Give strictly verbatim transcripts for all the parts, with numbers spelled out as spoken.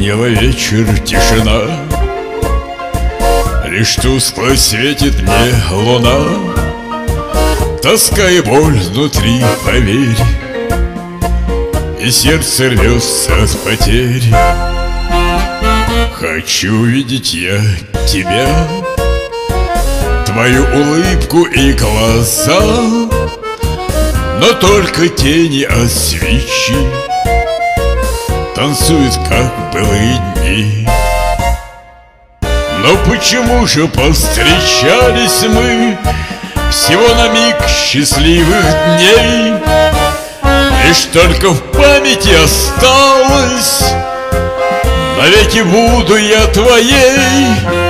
Стояла вечер, тишина, лишь тускло светит мне луна. Тоска и боль внутри, поверь, и сердце рвется от потерь. Хочу видеть я тебя, твою улыбку и глаза, но только тени от свечи танцуют, как былые дни. Но почему же повстречались мы всего на миг счастливых дней? Лишь только в памяти осталось: навеки буду я твоей.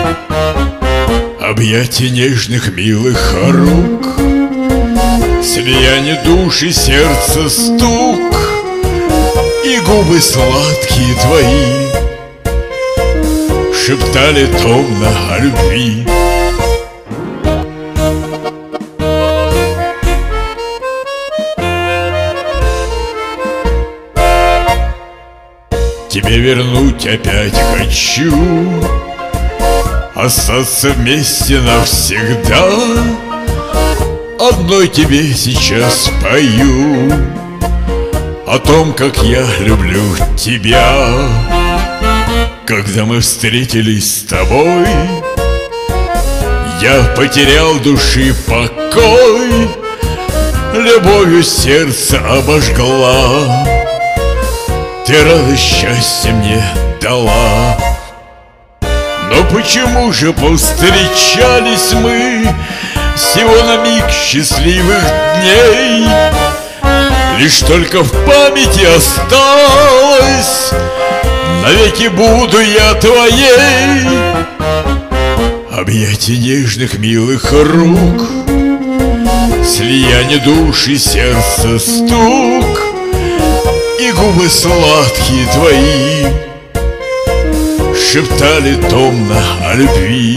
Объятия нежных, милых рук, слияние души, сердца стук и губы сладкие твои шептали томно о любви. Тебе вернуть опять хочу, остаться вместе навсегда. Одной тебе сейчас пою о том, как я люблю тебя. Когда мы встретились с тобой, я потерял души покой, любовью сердце обожгла, ты радость счастья мне дала. Но почему же повстречались мы всего на миг счастливых дней? Лишь только в памяти осталось: навеки буду я твоей. Объятия нежных, милых рук, слияние души, сердца стук и губы сладкие твои шептали томно о любви.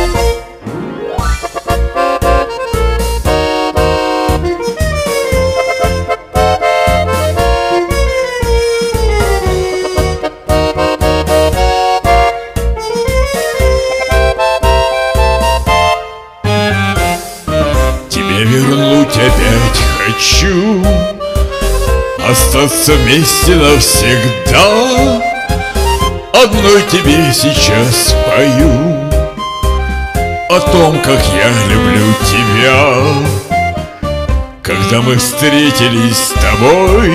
Тебе вернуть опять хочу, остаться вместе навсегда. Одной тебе сейчас пою о том, как я люблю тебя. Когда мы встретились с тобой,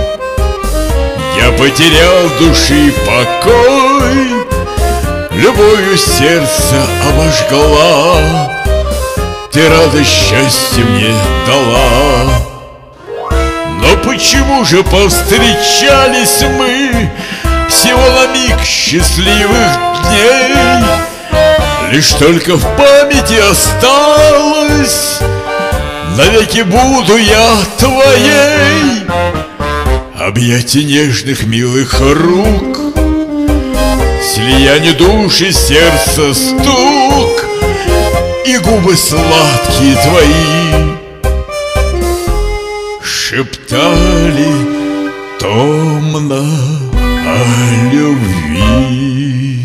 я потерял души покой, любовью сердце обожгла, ты радость счастья мне дала. Но почему же повстречались мы всего на миг счастливых дней? Лишь только в памяти осталось: навеки буду я твоей. Объятия нежных, милых рук, слияние души, сердца стук и губы сладкие твои шептали томно о любви.